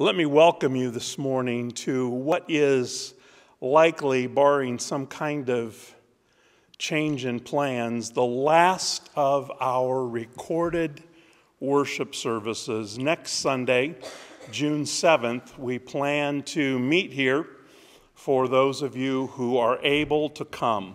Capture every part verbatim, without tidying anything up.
Let me welcome you this morning to what is likely, barring some kind of change in plans, the last of our recorded worship services. Next Sunday, June seventh, we plan to meet here for those of you who are able to come.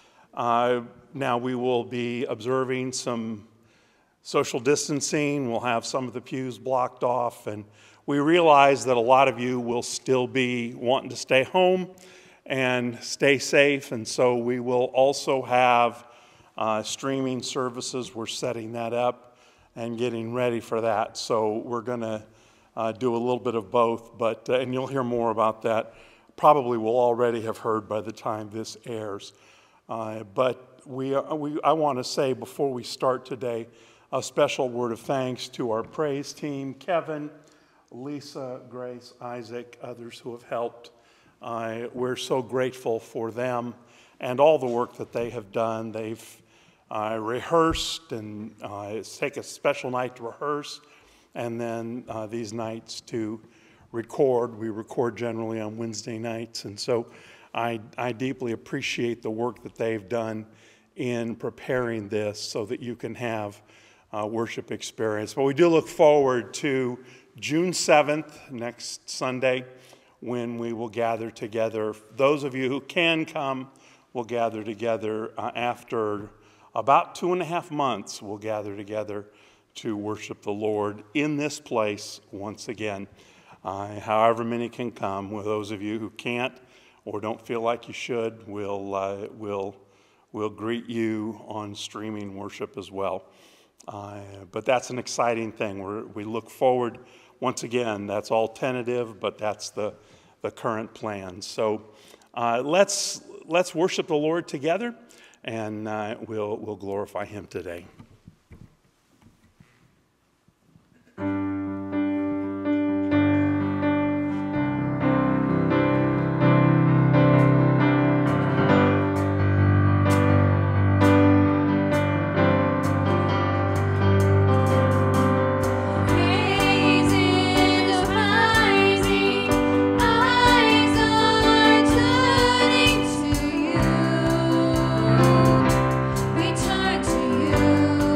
Uh, now we will be observing some social distancing. We'll have some of the pews blocked off, and we realize that a lot of you will still be wanting to stay home and stay safe, and so we will also have uh, streaming services. We're setting that up and getting ready for that. So we're going to uh, do a little bit of both, but uh, and you'll hear more about that. Probably will already have heard by the time this airs. Uh, but we, uh, we, I want to say before we start today, a special word of thanks to our praise team, Kevin, Lisa, Grace, Isaac, others who have helped. Uh, we're so grateful for them and all the work that they have done. They've uh, rehearsed and uh, take a special night to rehearse, and then uh, these nights to record. We record generally on Wednesday nights, and so I, I deeply appreciate the work that they've done in preparing this so that you can have a worship experience. But we do look forward to June seventh, next Sunday, when we will gather together. Those of you who can come will gather together uh, after about two and a half months. We'll gather together to worship the Lord in this place once again. Uh, however many can come. With those of you who can't or don't feel like you should, we'll, uh, we'll, we'll greet you on streaming worship as well. Uh, but that's an exciting thing. We're, we look forward, once again, that's all tentative, but that's the, the current plan. So uh, let's, let's worship the Lord together, and uh, we'll, we'll glorify Him today. We turn to you.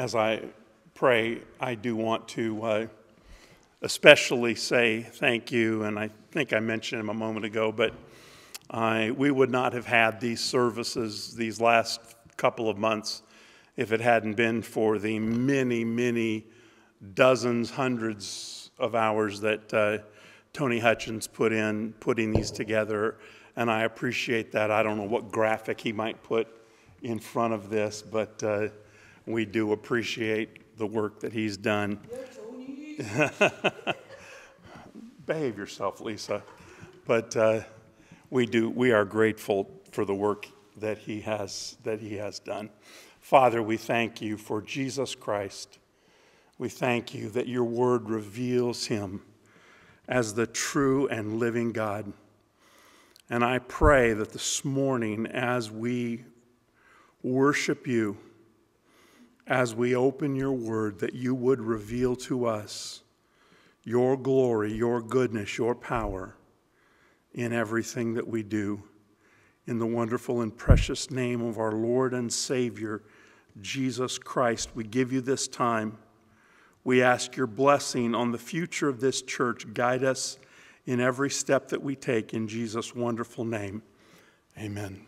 as I pray, I do want to uh, especially say thank you, and I think I mentioned him a moment ago, but I, we would not have had these services these last couple of months if it hadn't been for the many, many dozens, hundreds of hours that uh, Tony Hutchins put in putting these together, and I appreciate that. I don't know what graphic he might put in front of this, but uh, we do appreciate the work that he's done. Yeah, Tony. Behave yourself, Lisa. But uh, we do. We are grateful for the work that he has that he has done. Father, we thank you for Jesus Christ. We thank you that your word reveals him as the true and living God. And I pray that this morning, as we worship you, as we open your word, that you would reveal to us your glory, your goodness, your power in everything that we do. In the wonderful and precious name of our Lord and Savior, Jesus Christ, we give you this time. We ask your blessing on the future of this church. Guide us in every step that we take in Jesus' wonderful name. Amen.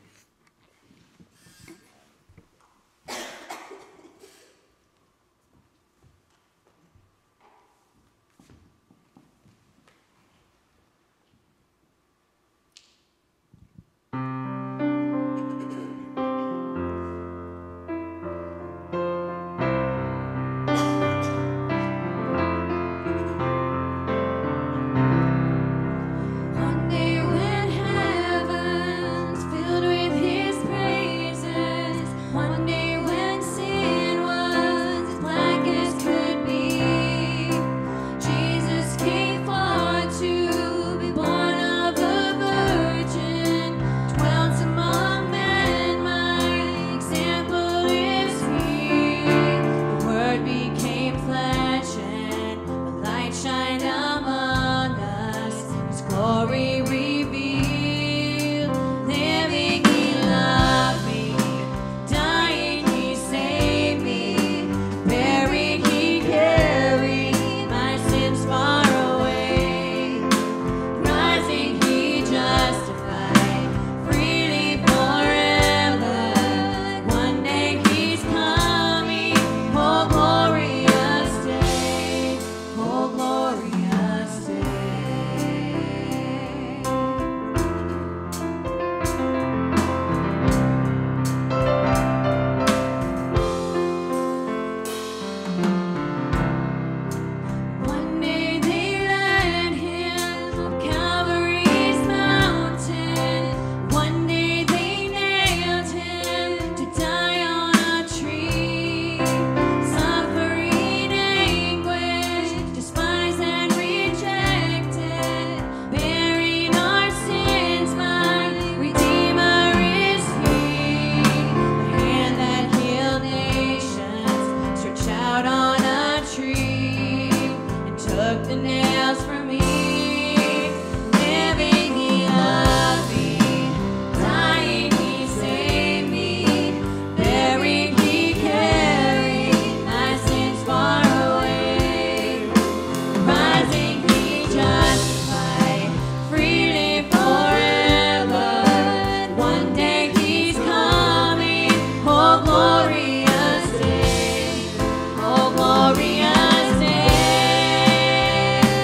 Glorious day.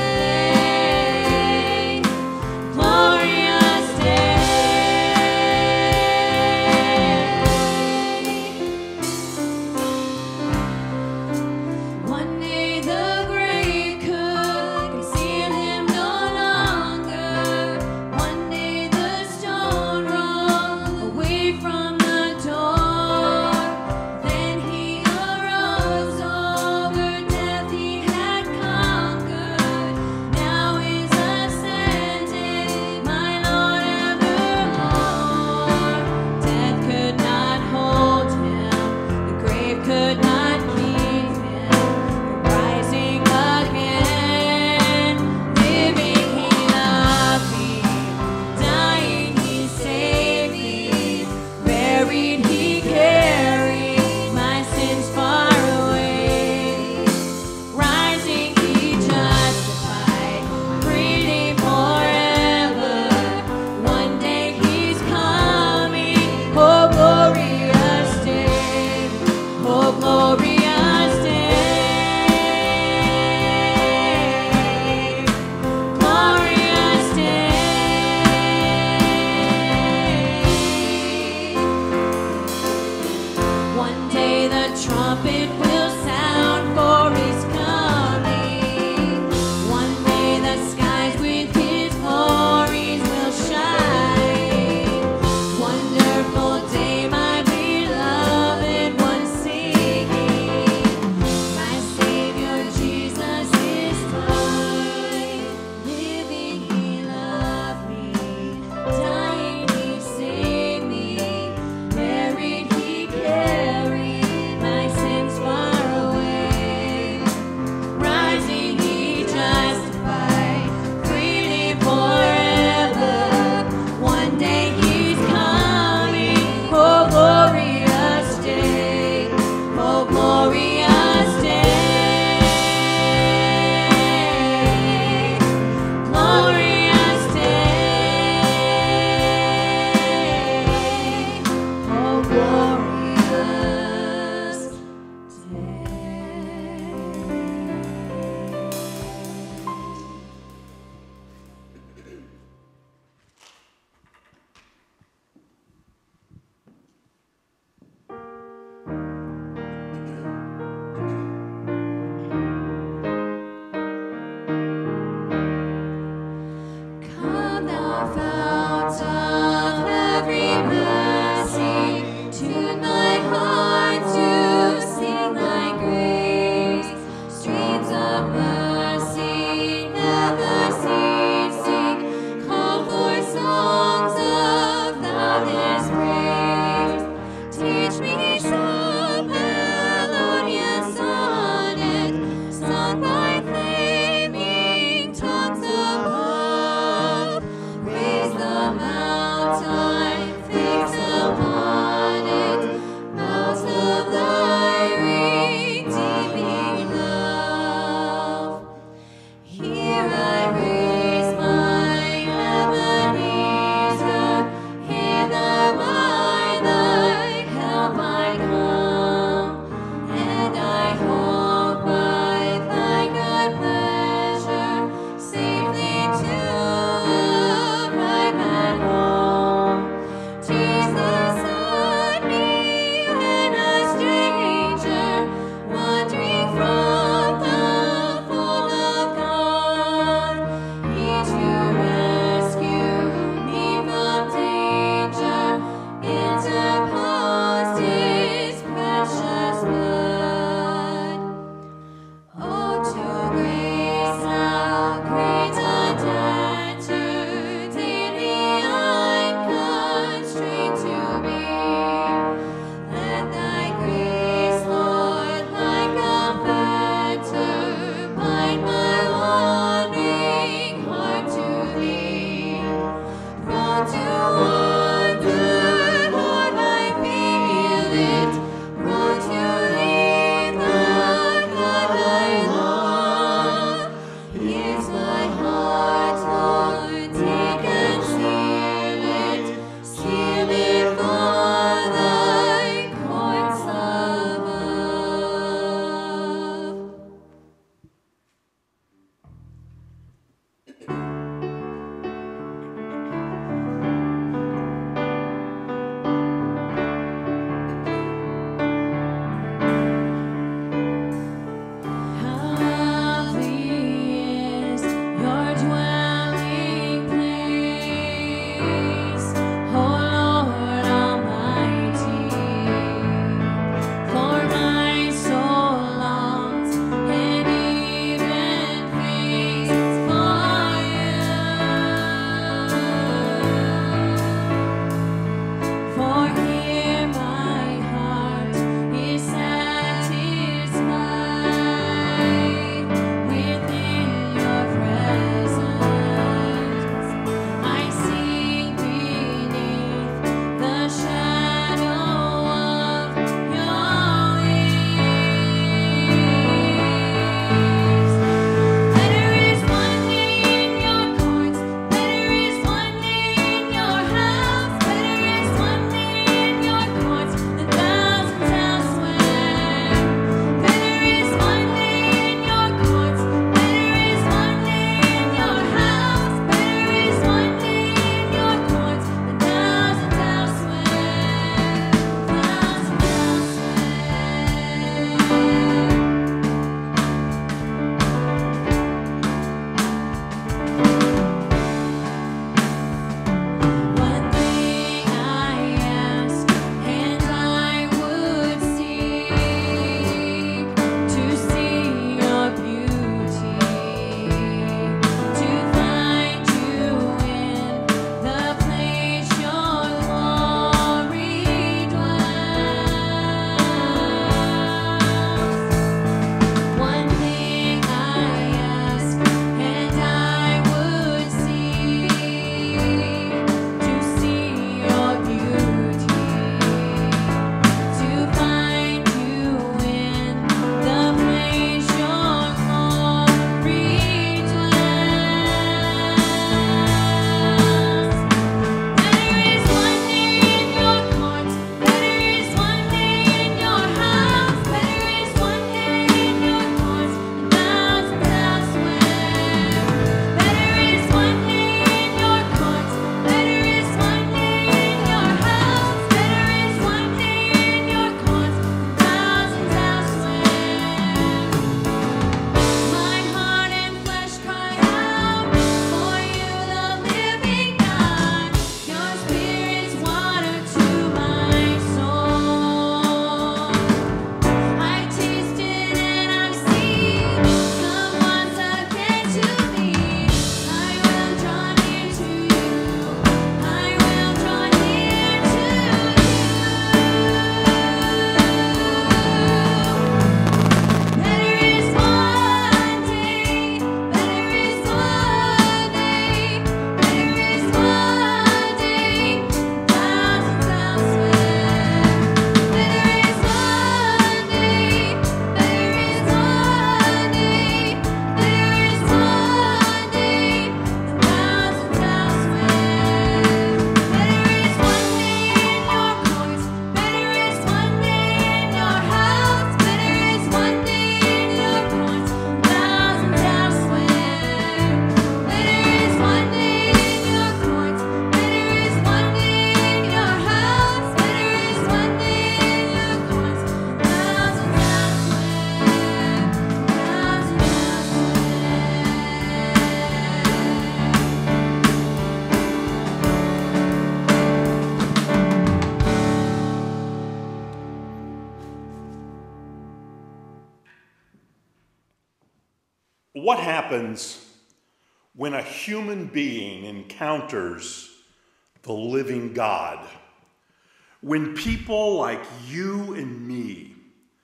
What happens when a human being encounters the living God? When people like you and me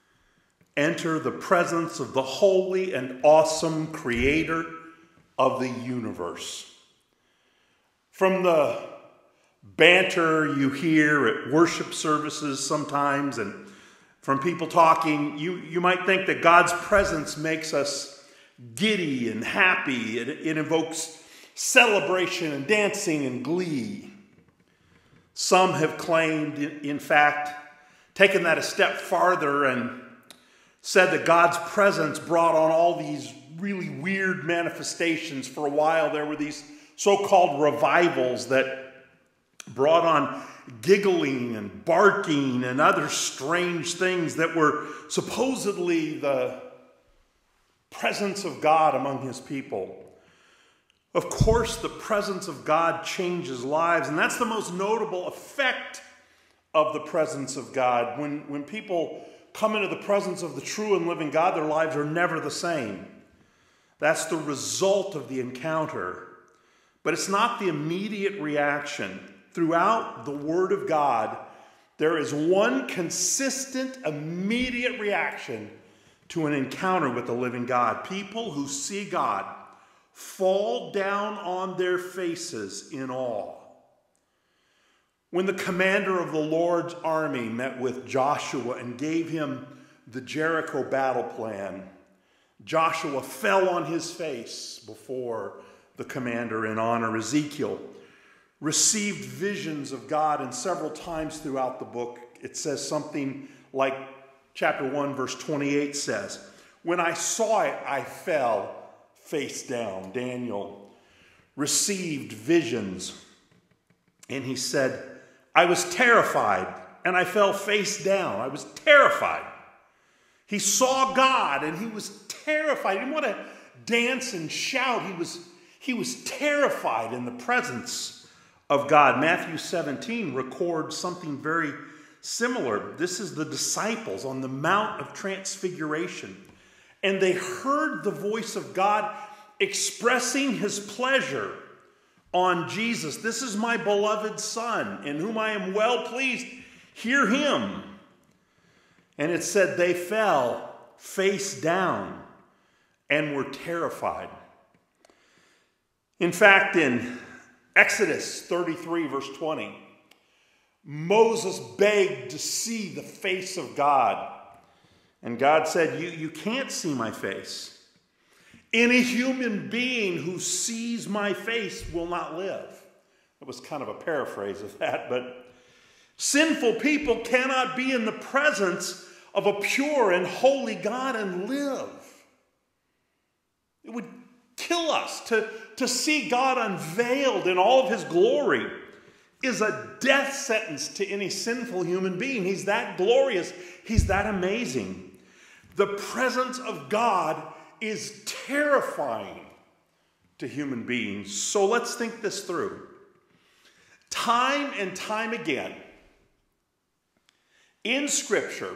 enter the presence of the holy and awesome creator of the universe. From the banter you hear at worship services sometimes and from people talking, you, you might think that God's presence makes us giddy and happy. It, it evokes celebration and dancing and glee. Some have claimed, in fact, taken that a step farther and said that God's presence brought on all these really weird manifestations. For a while, there were these so-called revivals that brought on giggling and barking and other strange things that were supposedly the presence of God among his people. Of course, the presence of God changes lives, and that's the most notable effect of the presence of God. When, when people come into the presence of the true and living God, their lives are never the same. That's the result of the encounter. But it's not the immediate reaction. Throughout the Word of God, there is one consistent, immediate reaction to an encounter with the living God. People who see God fall down on their faces in awe. When the commander of the Lord's army met with Joshua and gave him the Jericho battle plan, Joshua fell on his face before the commander in honor. Ezekiel received visions of God, and several times throughout the book it says something like chapter one verse twenty-eight says, "When I saw it, I fell face down." Daniel received visions, and he said, "I was terrified, and I fell face down." I was terrified. He saw God, and he was terrified. He didn't want to dance and shout. He was, he was terrified in the presence of God. Matthew seventeen records something very similar. This is the disciples on the Mount of Transfiguration. And they heard the voice of God expressing his pleasure on Jesus. "This is my beloved Son, in whom I am well pleased. Hear him." And it said they fell face down and were terrified. In fact, in Exodus thirty-three, verse twenty, Moses begged to see the face of God. And God said, you, you can't see my face. Any human being who sees my face will not live. That was kind of a paraphrase of that, but sinful people cannot be in the presence of a pure and holy God and live. It would kill us to, to see God unveiled in all of his glory. Is a death sentence to any sinful human being. He's that glorious. He's that amazing. The presence of God is terrifying to human beings. So let's think this through. Time and time again, in Scripture,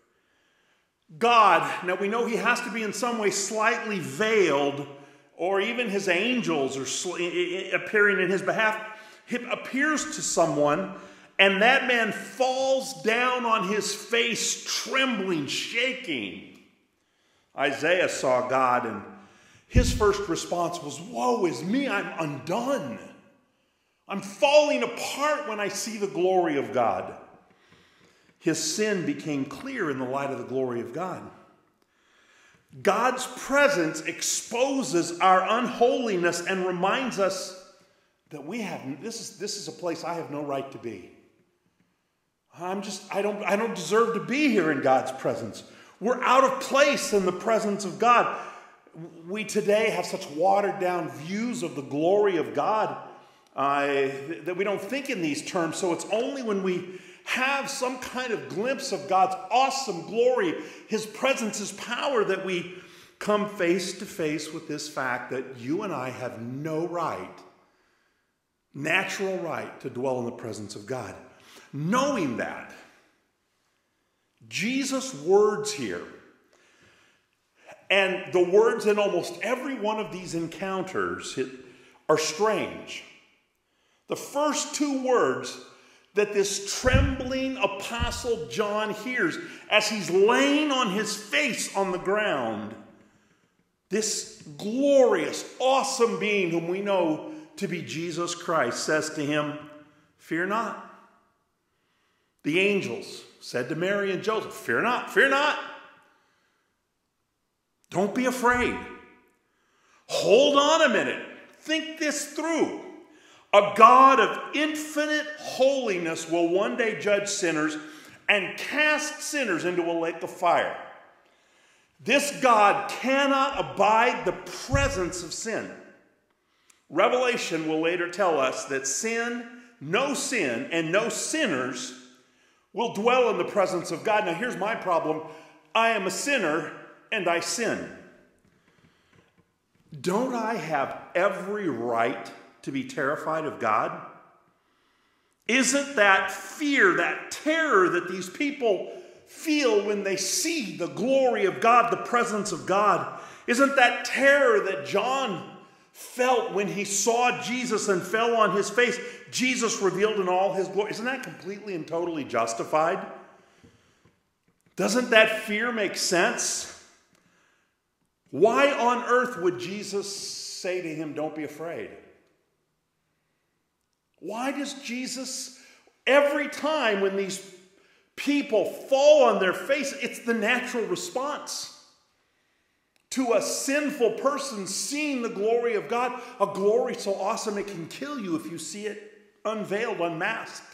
God, now we know he has to be in some way slightly veiled, or even his angels are appearing in his behalf. He appears to someone, and that man falls down on his face, trembling, shaking. Isaiah saw God, and his first response was, "Woe is me, I'm undone. I'm falling apart when I see the glory of God." His sin became clear in the light of the glory of God. God's presence exposes our unholiness and reminds us that we have, this is, this is a place I have no right to be. I'm just, I don't, I don't deserve to be here in God's presence. We're out of place in the presence of God. We today have such watered down views of the glory of God uh, that we don't think in these terms. So it's only when we have some kind of glimpse of God's awesome glory, his presence, his power, that we come face to face with this fact that you and I have no right, natural right, to dwell in the presence of God. Knowing that, Jesus' words here And the words in almost every one of these encounters are strange. The first two words that this trembling apostle John hears as he's laying on his face on the ground, this glorious, awesome being whom we know to be Jesus Christ says to him, "Fear not." The angels said to Mary and Joseph, "Fear not, fear not. Don't be afraid. Hold on a minute. Think this through. A God of infinite holiness will one day judge sinners and cast sinners into a lake of fire. This God cannot abide the presence of sin. Revelation will later tell us that sin, no sin, and no sinners will dwell in the presence of God. Now here's my problem. I am a sinner and I sin. Don't I have every right to be terrified of God? Isn't that fear, that terror that these people feel when they see the glory of God, the presence of God, isn't that terror that John felt when he saw Jesus and fell on his face, Jesus revealed in all his glory? Isn't that completely and totally justified? Doesn't that fear make sense? Why on earth would Jesus say to him, "Don't be afraid"? Why does Jesus, every time when these people fall on their face, it's the natural response to a sinful person seeing the glory of God, a glory so awesome it can kill you if you see it unveiled, unmasked.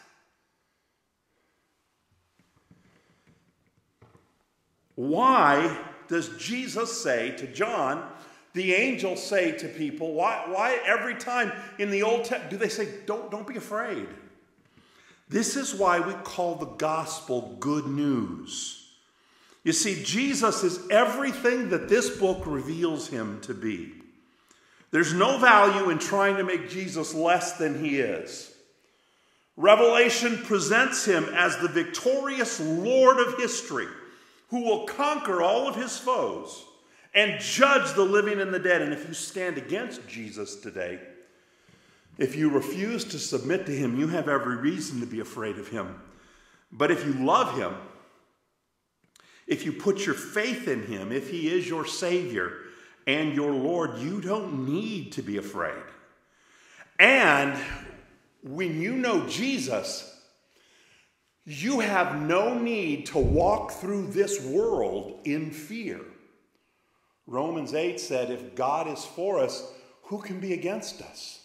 Why does Jesus say to John, the angels say to people, why, why every time in the Old Testament do they say, don't, don't be afraid? This is why we call the gospel good news. You see, Jesus is everything that this book reveals him to be. There's no value in trying to make Jesus less than he is. Revelation presents him as the victorious Lord of history who will conquer all of his foes and judge the living and the dead. And if you stand against Jesus today, if you refuse to submit to him, you have every reason to be afraid of him. But if you love him, if you put your faith in him, if he is your Savior and your Lord, you don't need to be afraid. And when you know Jesus, you have no need to walk through this world in fear. Romans eight said, if God is for us, who can be against us?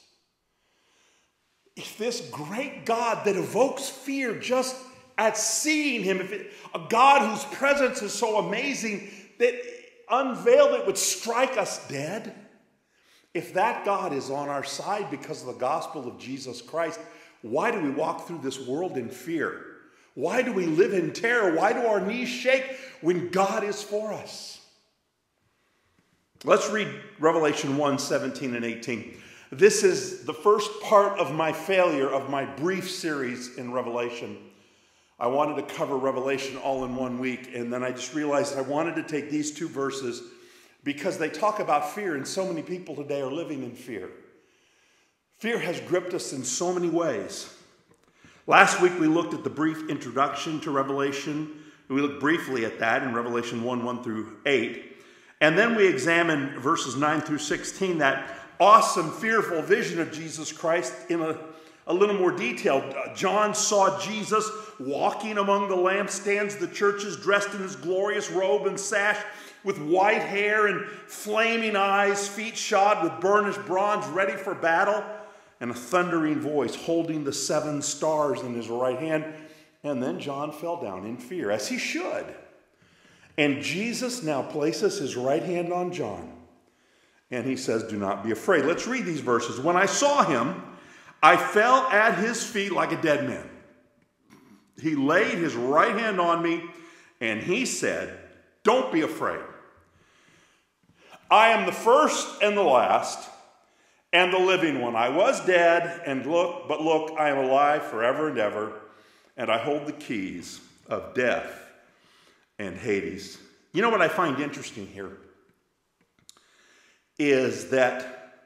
If this great God that evokes fear just at seeing him, if it, a God whose presence is so amazing that unveiled it would strike us dead, if that God is on our side because of the gospel of Jesus Christ, why do we walk through this world in fear? Why do we live in terror? Why do our knees shake when God is for us? Let's read Revelation one, seventeen and eighteen. This is the first part of my failure of my brief series in Revelation. I wanted to cover Revelation all in one week, and then I just realized I wanted to take these two verses because they talk about fear, and so many people today are living in fear. Fear has gripped us in so many ways. Last week we looked at the brief introduction to Revelation. We looked briefly at that in Revelation one, one through eight. And then we examined verses nine through sixteen, that awesome, fearful vision of Jesus Christ in a, a little more detail. John saw Jesus walking among the lampstands, the churches, dressed in his glorious robe and sash, with white hair and flaming eyes, feet shod with burnished bronze, ready for battle, and a thundering voice holding the seven stars in his right hand. And then John fell down in fear, as he should. And Jesus now places his right hand on John. And he says, do not be afraid. Let's read these verses. When I saw him, I fell at his feet like a dead man. He laid his right hand on me, and he said, don't be afraid. I am the first and the last, and the living one. I was dead, and look, but look, I am alive forever and ever, and I hold the keys of death and Hades. You know what I find interesting here? is that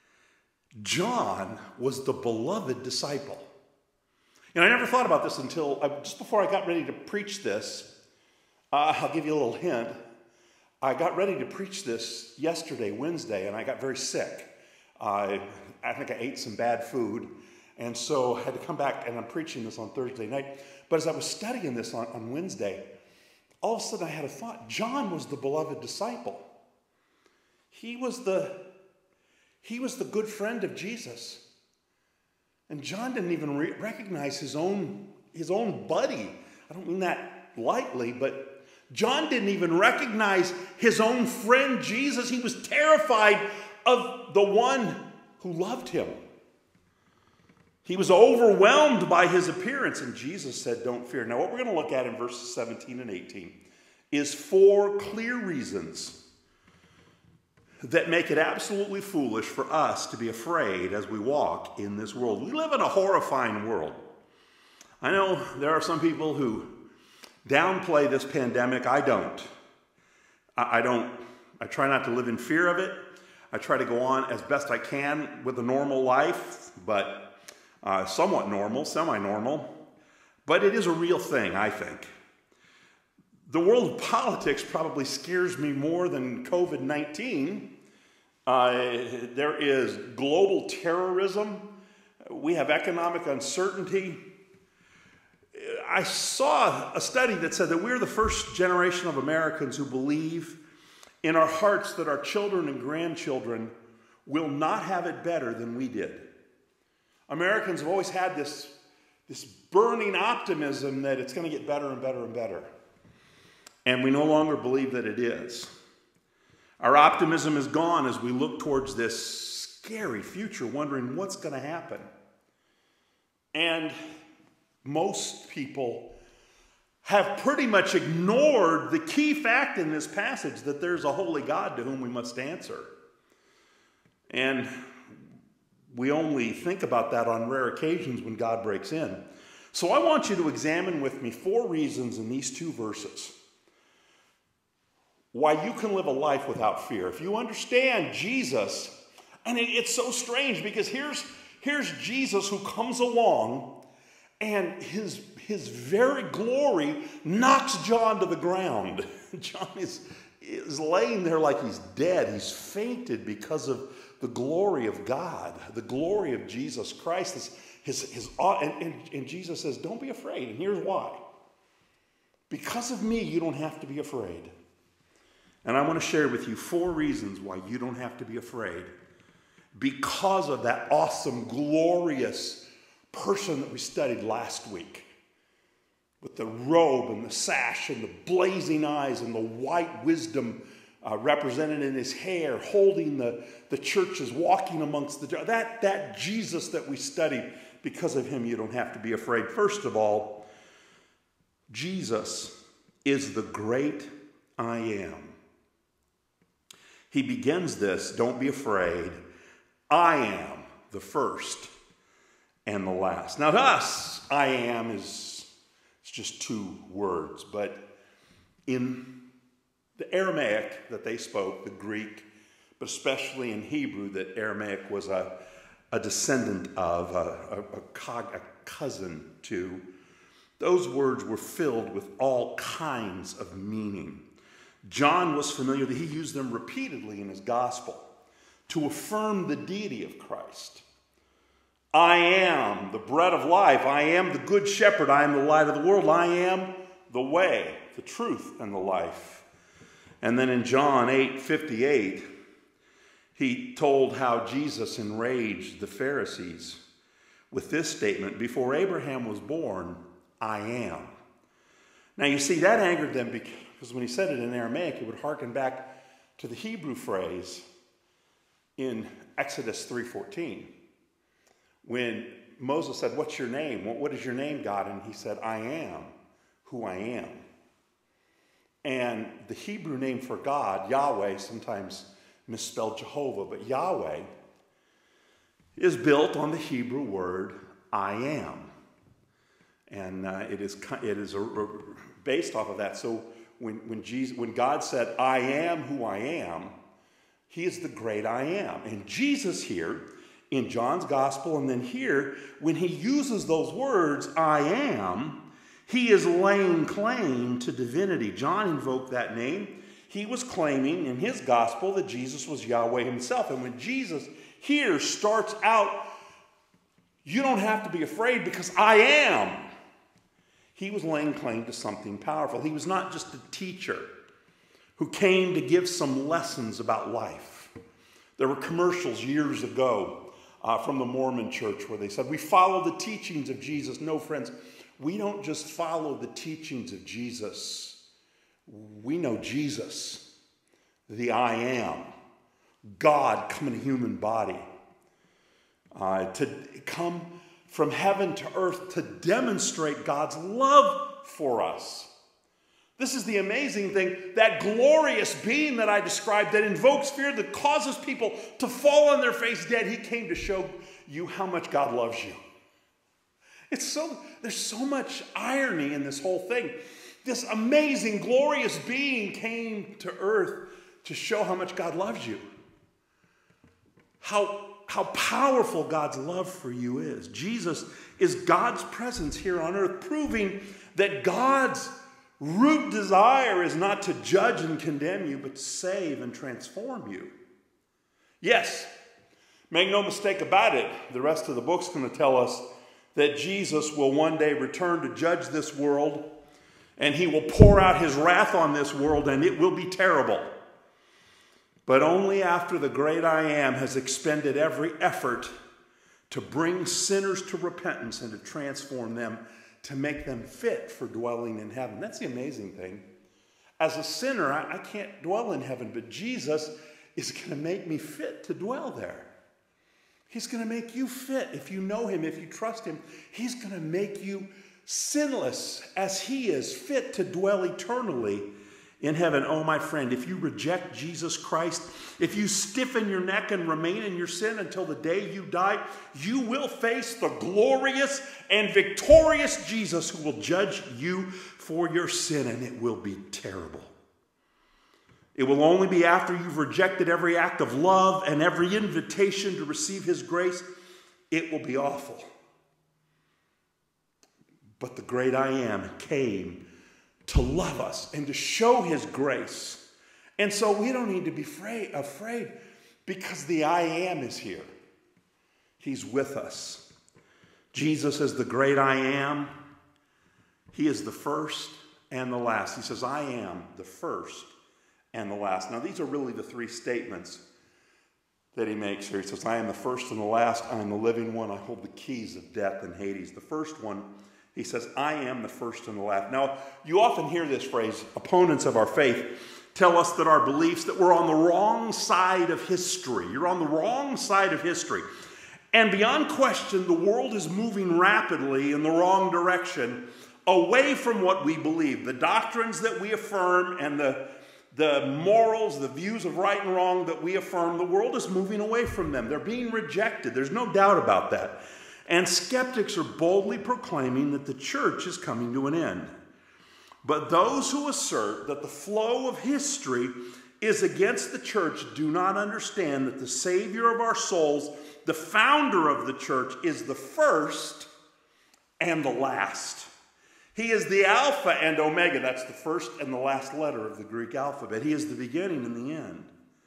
John was the beloved disciple. And I never thought about this until I, just before I got ready to preach this. Uh, I'll give you a little hint. I got ready to preach this yesterday, Wednesday, and I got very sick. Uh, I think I ate some bad food, and so I had to come back, and I'm preaching this on Thursday night. But as I was studying this on, on Wednesday, all of a sudden I had a thought. John was the beloved disciple. He was the, he was the good friend of Jesus. And John didn't even re- recognize his own, his own buddy. I don't mean that lightly, but John didn't even recognize his own friend Jesus. He was terrified of the one who loved him. He was overwhelmed by his appearance, and Jesus said, "Don't fear." Now, what we're going to look at in verses seventeen and eighteen is four clear reasons that make it absolutely foolish for us to be afraid as we walk in this world. We live in a horrifying world. I know there are some people who downplay this pandemic. I don't. I, I don't. I try not to live in fear of it. I try to go on as best I can with a normal life, but uh, somewhat normal, semi-normal. But it is a real thing, I think. The world of politics probably scares me more than covid nineteen. Uh, there is global terrorism. We have economic uncertainty. I saw a study that said that we're the first generation of Americans who believe in our hearts that our children and grandchildren will not have it better than we did. Americans have always had this, this burning optimism that it's going to get better and better and better. And we no longer believe that it is. Our optimism is gone as we look towards this scary future, wondering what's going to happen. And most people have pretty much ignored the key fact in this passage that there's a holy God to whom we must answer. And we only think about that on rare occasions when God breaks in. So I want you to examine with me four reasons in these two verses why you can live a life without fear. If you understand Jesus, and it, it's so strange because here's, here's Jesus who comes along and his, his very glory knocks John to the ground. John is, is laying there like he's dead. He's fainted because of the glory of God, the glory of Jesus Christ. His, his, his, and, and, and Jesus says, "Don't be afraid." And here's why. Because of me, you don't have to be afraid. And I want to share with you four reasons why you don't have to be afraid. Because of that awesome, glorious person that we studied last week. With the robe and the sash and the blazing eyes and the white wisdom uh, represented in his hair, holding the, the churches, walking amongst the... That, that Jesus that we studied, because of him you don't have to be afraid. First of all, Jesus is the great I am. He begins this, "Don't be afraid. I am the first and the last." Now to us, I am is it's just two words, but in the Aramaic that they spoke, the Greek, but especially in Hebrew, that Aramaic was a, a descendant of, a, a, a, co- a cousin to, those words were filled with all kinds of meaning. John was familiar that he used them repeatedly in his gospel to affirm the deity of Christ. I am the bread of life. I am the good shepherd. I am the light of the world. I am the way, the truth, and the life. And then in John eight fifty-eight, he told how Jesus enraged the Pharisees with this statement, "Before Abraham was born, I am." Now you see, that angered them because when he said it in Aramaic, it would harken back to the Hebrew phrase in Exodus three fourteen. When Moses said, "What's your name? What, what is your name, God?" And he said, "I am who I am." And the Hebrew name for God, Yahweh, sometimes misspelled Jehovah, but Yahweh is built on the Hebrew word I am. And uh, it is, it is a, a, based off of that. So when, when, Jesus, when God said, "I am who I am," He is the great I am. And Jesus here in John's gospel, and then here, when he uses those words, I am, he is laying claim to divinity. John invoked that name. He was claiming in his gospel that Jesus was Yahweh himself. And when Jesus here starts out, you don't have to be afraid because I am, he was laying claim to something powerful. He was not just a teacher who came to give some lessons about life. There were commercials years ago uh, from the Mormon church where they said, we follow the teachings of Jesus. No, friends, we don't just follow the teachings of Jesus. We know Jesus, the I am, God come in a human body, uh, to come from heaven to earth to demonstrate God's love for us. This is the amazing thing, that glorious being that I described that invokes fear, that causes people to fall on their face dead. He came to show you how much God loves you. It's so, there's so much irony in this whole thing. This amazing, glorious being came to earth to show how much God loves you. How, how powerful God's love for you is. Jesus is God's presence here on earth, proving that God's root desire is not to judge and condemn you, but to save and transform you. Yes, make no mistake about it, the rest of the book's going to tell us that Jesus will one day return to judge this world, and he will pour out his wrath on this world, and it will be terrible. But only after the great I am has expended every effort to bring sinners to repentance and to transform them, to make them fit for dwelling in heaven. That's the amazing thing. As a sinner, I, I can't dwell in heaven, but Jesus is going to make me fit to dwell there. He's going to make you fit if you know him, if you trust him. He's going to make you sinless as he is, fit to dwell eternally in heaven. Oh, my friend, if you reject Jesus Christ, if you stiffen your neck and remain in your sin until the day you die, you will face the glorious and victorious Jesus who will judge you for your sin, and it will be terrible. It will only be after you've rejected every act of love and every invitation to receive his grace. It will be awful. But the great I am came to love us and to show his grace. And so we don't need to be afraid, afraid because the I am is here. He's with us. Jesus is the great I am. He is the first and the last. He says, I am the first and the last. Now, these are really the three statements that he makes here. He says, I am the first and the last. I am the living one. I hold the keys of death and Hades. The first one, he says, I am the first and the last. Now, you often hear this phrase, opponents of our faith tell us that our beliefs, that we're on the wrong side of history. You're on the wrong side of history. And beyond question, the world is moving rapidly in the wrong direction, away from what we believe. The doctrines that we affirm and the, the morals, the views of right and wrong that we affirm, the world is moving away from them. They're being rejected. There's no doubt about that. And skeptics are boldly proclaiming that the church is coming to an end. But those who assert that the flow of history is against the church do not understand that the Savior of our souls, the founder of the church, is the first and the last. He is the Alpha and Omega. That's the first and the last letter of the Greek alphabet. He is the beginning and the end.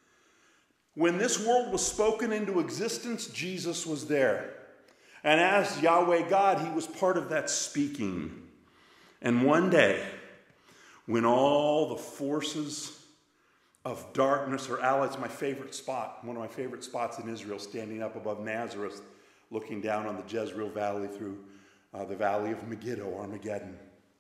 When this world was spoken into existence, Jesus was there. And as Yahweh God, he was part of that speaking. And one day, when all the forces of darkness are allied, it's my favorite spot, one of my favorite spots in Israel, standing up above Nazareth, looking down on the Jezreel Valley through uh, the valley of Megiddo, Armageddon.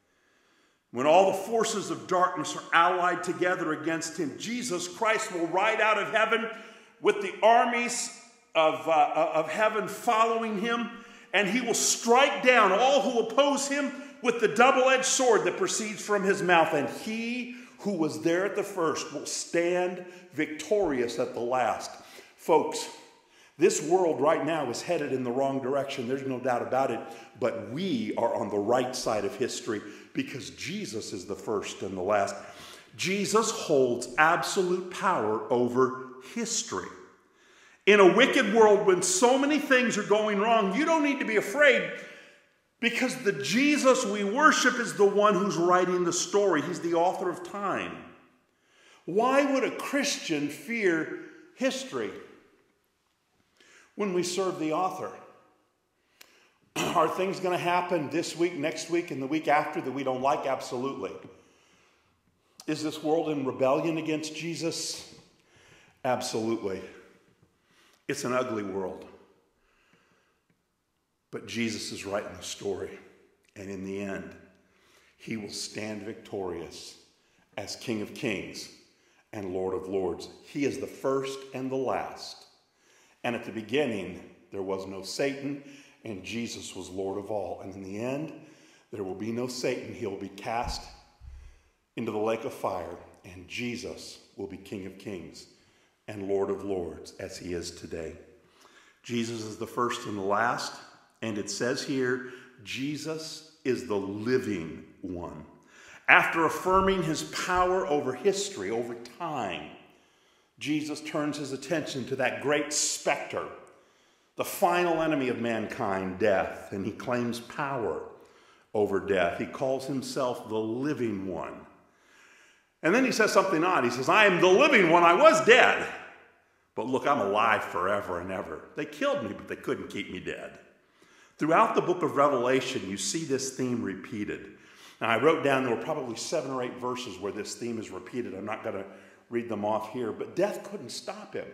When all the forces of darkness are allied together against him, Jesus Christ will ride out of heaven with the armies Of, uh, of heaven following him, and he will strike down all who oppose him with the double-edged sword that proceeds from his mouth, and he who was there at the first will stand victorious at the last. Folks, this world right now is headed in the wrong direction. There's no doubt about it, but we are on the right side of history because Jesus is the first and the last. Jesus holds absolute power over history. In a wicked world when so many things are going wrong, you don't need to be afraid, because the Jesus we worship is the one who's writing the story. He's the author of time. Why would a Christian fear history when we serve the author? Are things going to happen this week, next week, and the week after that we don't like? Absolutely. Is this world in rebellion against Jesus? Absolutely. It's an ugly world. But Jesus is writing the story. And in the end, he will stand victorious as King of Kings and Lord of Lords. He is the first and the last. And at the beginning, there was no Satan, and Jesus was Lord of all. And in the end, there will be no Satan. He'll be cast into the lake of fire, and Jesus will be King of Kings and Lord of Lords as he is today. Jesus is the first and the last, and it says here, Jesus is the living one. After affirming his power over history, over time, Jesus turns his attention to that great specter, the final enemy of mankind, death, and he claims power over death. He calls himself the living one. And then he says something odd. He says, I am the living one. I was dead, but look, I'm alive forever and ever. They killed me, but they couldn't keep me dead. Throughout the book of Revelation, you see this theme repeated. Now, I wrote down there were probably seven or eight verses where this theme is repeated. I'm not going to read them off here, but death couldn't stop him.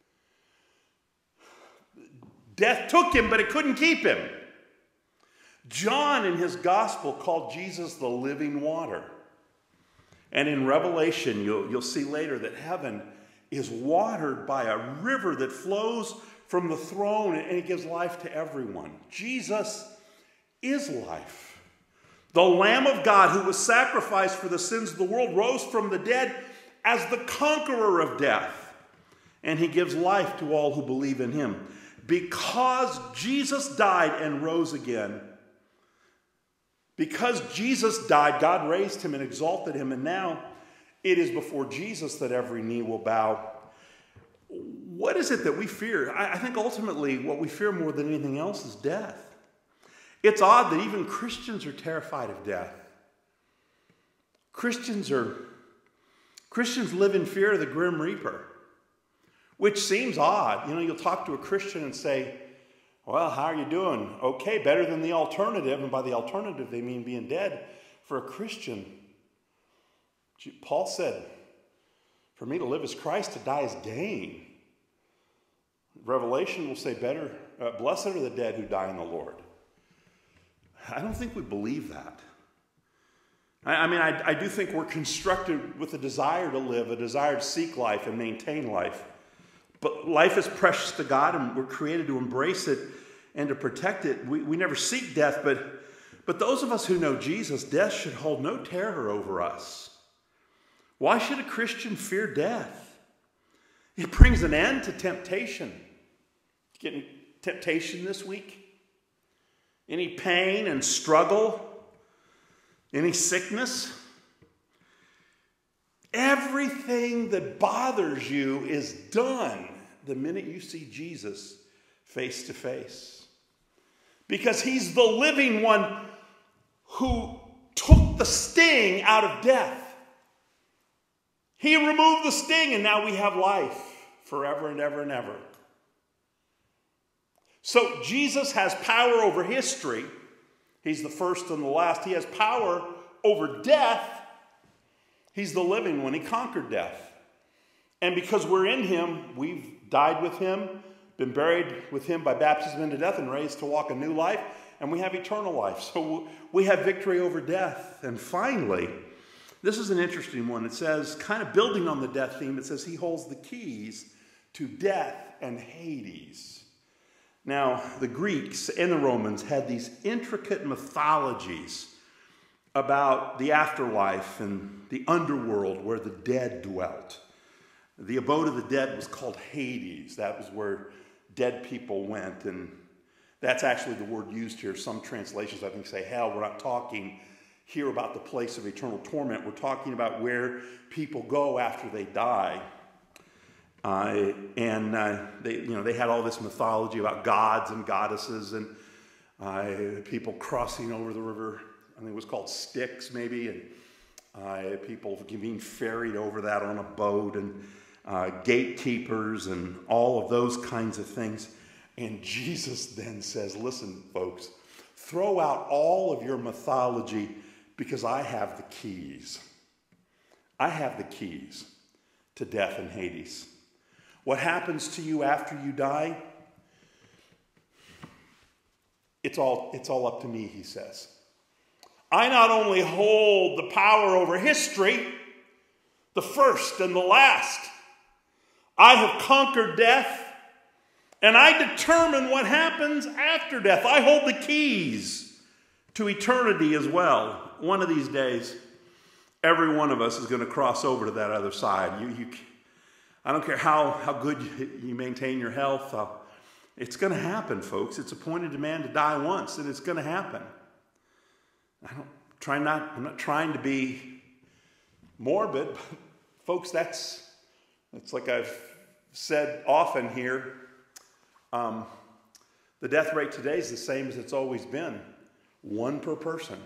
Death took him, but it couldn't keep him. John, in his gospel, called Jesus the living water. And in Revelation, you'll, you'll see later that heaven is watered by a river that flows from the throne, and it gives life to everyone. Jesus is life. The Lamb of God who was sacrificed for the sins of the world rose from the dead as the conqueror of death. And he gives life to all who believe in him. Because Jesus died and rose again, because Jesus died, God raised him and exalted him, and now it is before Jesus that every knee will bow. What is it that we fear? I, I think ultimately what we fear more than anything else is death. It's odd that even Christians are terrified of death. Christians are Christians live in fear of the grim reaper, which seems odd. You know, you'll talk to a Christian and say, well, how are you doing? Okay, better than the alternative. And by the alternative, they mean being dead. For a Christian, Paul said, for me to live is Christ, to die is gain. Revelation will say, better, uh, blessed are the dead who die in the Lord. I don't think we believe that. I, I mean, I, I do think we're constructed with a desire to live, a desire to seek life and maintain life. But life is precious to God, and we're created to embrace it and to protect it. We, we never seek death, but, but those of us who know Jesus, death should hold no terror over us. Why should a Christian fear death? It brings an end to temptation. Getting temptation this week? Any pain and struggle? Any sickness? Everything that bothers you is done the minute you see Jesus face to face. Because he's the living one who took the sting out of death. He removed the sting, and now we have life forever and ever and ever. So Jesus has power over history. He's the first and the last. He has power over death. He's the living one. He conquered death. And because we're in him, we've died with him, been buried with him by baptism into death, and raised to walk a new life, and we have eternal life. So we have victory over death. And finally, this is an interesting one. It says, kind of building on the death theme, it says he holds the keys to death and Hades. Now, the Greeks and the Romans had these intricate mythologies about the afterlife and the underworld where the dead dwelt. The abode of the dead was called Hades. That was where dead people went, and that's actually the word used here. Some translations, I think, say hell. We're not talking here about the place of eternal torment. We're talking about where people go after they die. Uh, and uh, they, you know, they had all this mythology about gods and goddesses and uh, people crossing over the river. I think it was called Styx, maybe, and uh, people being ferried over that on a boat, and uh, gatekeepers and all of those kinds of things. And Jesus then says, listen, folks, throw out all of your mythology because I have the keys. I have the keys to death and Hades. What happens to you after you die? It's all, it's all up to me, he says. I not only hold the power over history, the first and the last. I have conquered death, and I determine what happens after death. I hold the keys to eternity as well. One of these days, every one of us is going to cross over to that other side. You, you, I don't care how, how good you, you maintain your health. Uh, it's going to happen, folks. It's appointed to man to die once, and it's going to happen. I don't try not. I'm not trying to be morbid, but folks, that's it's like I've said often here. Um, the death rate today is the same as it's always been, one per person.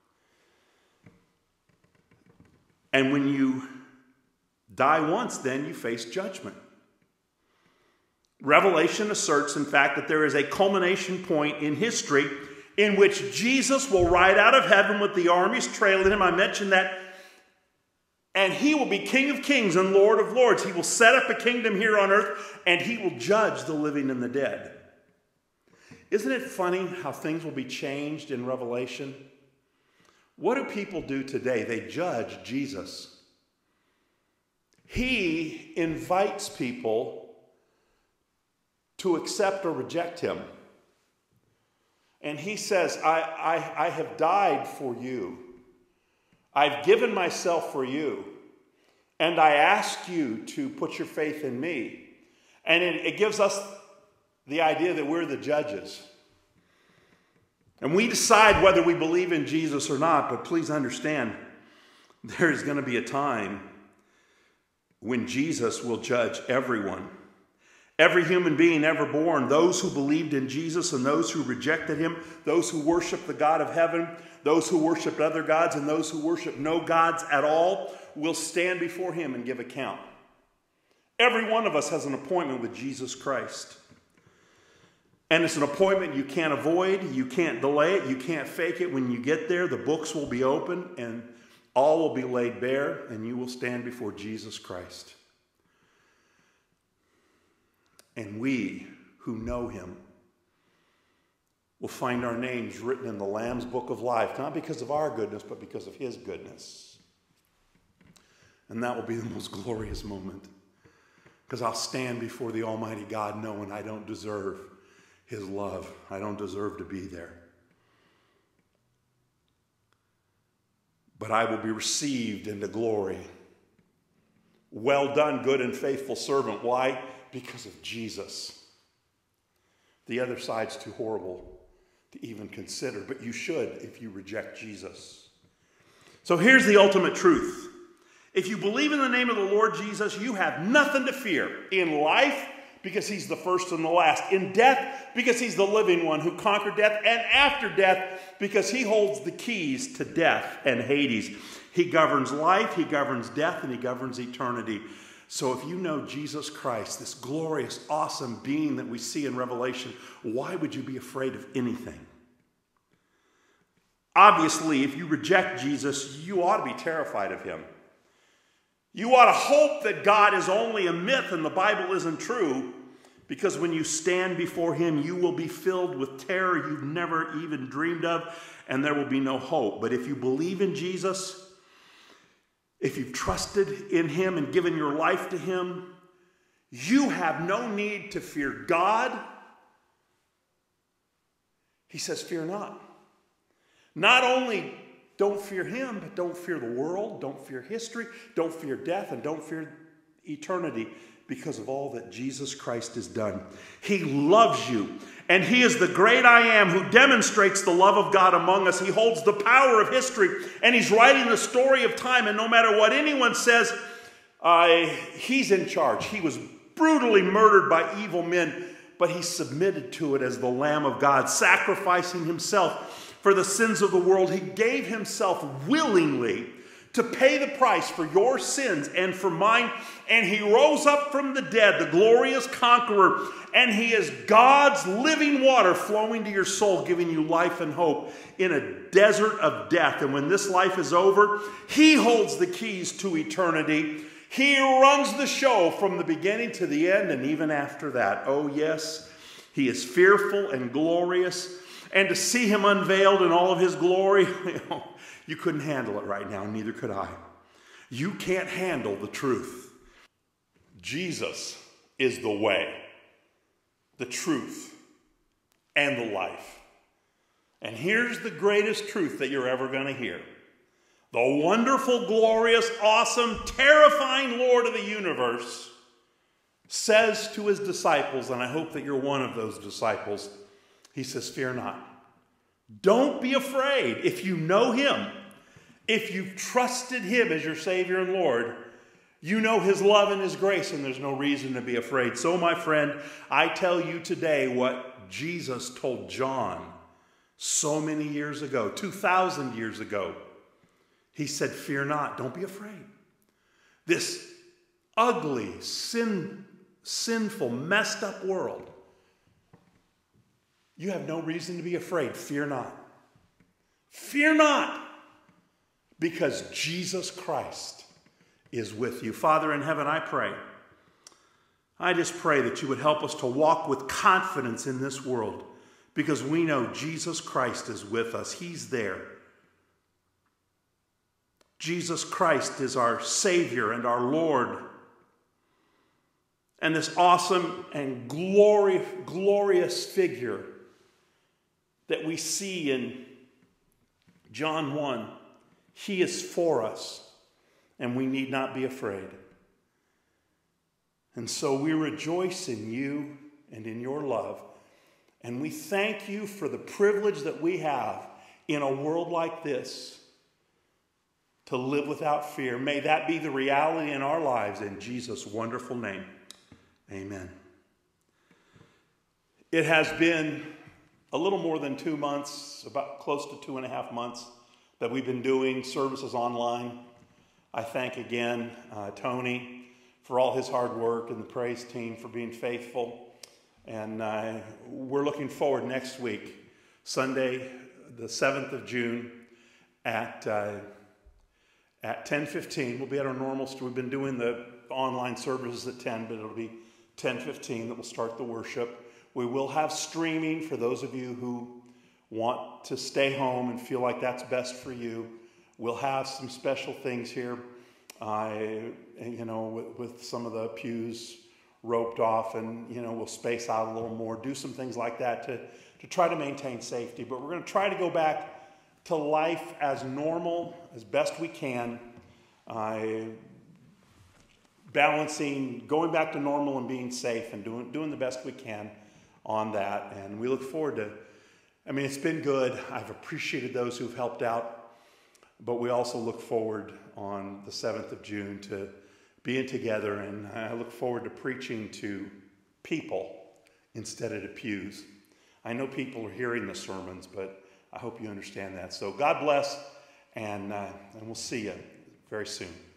And when you die once, then you face judgment. Revelation asserts, in fact, that there is a culmination point in history in which Jesus will ride out of heaven with the armies trailing him. I mentioned that. And he will be King of Kings and Lord of Lords. He will set up a kingdom here on earth, and he will judge the living and the dead. Isn't it funny how things will be changed in Revelation? What do people do today? They judge Jesus. He invites people to accept or reject him. And he says, I, I, I have died for you. I've given myself for you. And I ask you to put your faith in me. And it, it gives us the idea that we're the judges. And we decide whether we believe in Jesus or not. But please understand, there is going to be a time when Jesus will judge everyone. Every human being ever born, those who believed in Jesus and those who rejected him, those who worshiped the God of heaven, those who worshiped other gods, and those who worshiped no gods at all, will stand before him and give account. Every one of us has an appointment with Jesus Christ. And it's an appointment you can't avoid, you can't delay it, you can't fake it. When you get there, the books will be open and all will be laid bare, and you will stand before Jesus Christ. And we who know him will find our names written in the Lamb's book of life, not because of our goodness, but because of his goodness. And that will be the most glorious moment, because I'll stand before the Almighty God knowing I don't deserve his love. I don't deserve to be there. But I will be received into glory. Well done, good and faithful servant. Why? Because of Jesus. The other side's too horrible to even consider, but you should if you reject Jesus. So here's the ultimate truth. If you believe in the name of the Lord Jesus, you have nothing to fear. In life, because he's the first and the last. In death, because he's the living one who conquered death. And after death, because he holds the keys to death and Hades. He governs life, he governs death, and he governs eternity. So if you know Jesus Christ, this glorious, awesome being that we see in Revelation, why would you be afraid of anything? Obviously, if you reject Jesus, you ought to be terrified of him. You ought to hope that God is only a myth and the Bible isn't true, because when you stand before him, you will be filled with terror you've never even dreamed of, and there will be no hope. But if you believe in Jesus, if you've trusted in him and given your life to him, you have no need to fear God. He says, fear not. Not only don't fear him, but don't fear the world, don't fear history, don't fear death, and don't fear eternity, because of all that Jesus Christ has done. He loves you, and he is the great I am who demonstrates the love of God among us. He holds the power of history, and he's writing the story of time, and no matter what anyone says, uh, he's in charge. He was brutally murdered by evil men, but he submitted to it as the Lamb of God, sacrificing himself for the sins of the world. He gave himself willingly to pay the price for your sins and for mine. And he rose up from the dead, the glorious conqueror. And he is God's living water flowing to your soul, giving you life and hope in a desert of death. And when this life is over, he holds the keys to eternity. He runs the show from the beginning to the end and even after that. Oh yes, he is fearful and glorious. And to see him unveiled in all of his glory, you know, you couldn't handle it right now, neither could I. You can't handle the truth. Jesus is the way, the truth, and the life. And here's the greatest truth that you're ever going to hear. The wonderful, glorious, awesome, terrifying Lord of the universe says to his disciples, and I hope that you're one of those disciples, he says, fear not. Don't be afraid. If you know him, if you've trusted him as your Savior and Lord, you know his love and his grace, and there's no reason to be afraid. So, my friend, I tell you today what Jesus told John so many years ago, two thousand years ago. He said, fear not, don't be afraid. This ugly, sin, sinful, messed up world, you have no reason to be afraid. Fear not. Fear not, because Jesus Christ is with you. Father in heaven, I pray. I just pray that you would help us to walk with confidence in this world, because we know Jesus Christ is with us. He's there. Jesus Christ is our Savior and our Lord. And this awesome and glorious, glorious figure that we see in John one, he is for us, and we need not be afraid. And so we rejoice in you and in your love, and we thank you for the privilege that we have in a world like this to live without fear. May that be the reality in our lives, in Jesus' wonderful name. Amen. It has been a little more than two months, about close to two and a half months, that we've been doing services online. I thank again uh, Tony for all his hard work and the praise team for being faithful. And uh, we're looking forward next week, Sunday, the seventh of June at uh, at ten fifteen. We'll be at our normal, we've been doing the online services at ten, but it'll be ten fifteen that will start the worship. We will have streaming for those of you who want to stay home and feel like that's best for you. We'll have some special things here, uh, you know, with, with some of the pews roped off, and, you know, we'll space out a little more, do some things like that to, to try to maintain safety. But we're going to try to go back to life as normal as best we can, uh, balancing going back to normal and being safe and doing, doing the best we can on that. And we look forward to, I mean, it's been good. I've appreciated those who've helped out, but we also look forward on the seventh of June to being together, and I look forward to preaching to people instead of to pews. I know people are hearing the sermons, but I hope you understand that. So God bless, and, uh, and we'll see you very soon.